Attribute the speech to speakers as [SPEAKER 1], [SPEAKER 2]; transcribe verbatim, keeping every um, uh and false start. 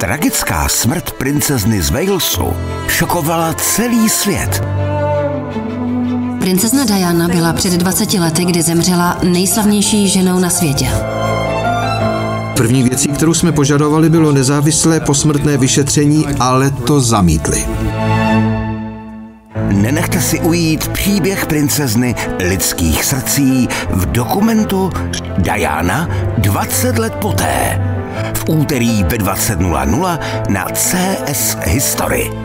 [SPEAKER 1] Tragická smrt princezny z Walesu šokovala celý svět.
[SPEAKER 2] Princezna Diana byla před dvaceti lety, kdy zemřela, nejslavnější ženou na světě.
[SPEAKER 3] První věcí, kterou jsme požadovali, bylo nezávislé posmrtné vyšetření, ale to zamítli.
[SPEAKER 1] Nenechte si ujít příběh princezny lidských srdcí v dokumentu Diana dvacet let poté. V úterý ve dvacet nula nula na C S History.